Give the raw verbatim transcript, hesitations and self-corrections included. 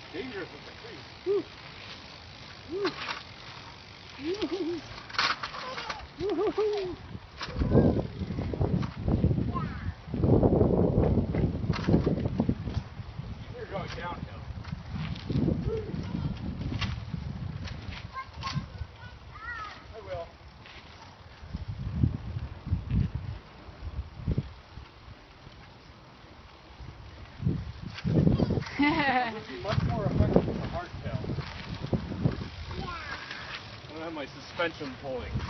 dangerous with the creek. Woo. Woo. Woo-hoo-hoo. You're going downhill. I will. This is much more effective with the hardtail. I don't have my suspension pulling.